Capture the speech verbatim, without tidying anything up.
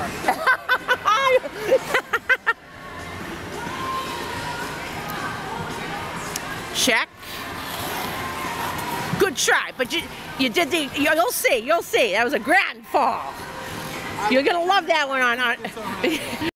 Check. Good try, but you you did the. You'll see. You'll see. That was a grand fall. You're gonna love that one on. on